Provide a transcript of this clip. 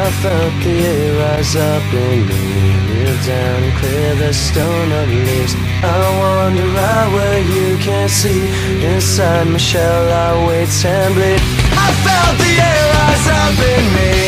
I felt the air rise up in me. Kneel down and clear the stone of leaves. I wander out where you can't see. Inside my shell I wait and bleed. I felt the air rise up in me.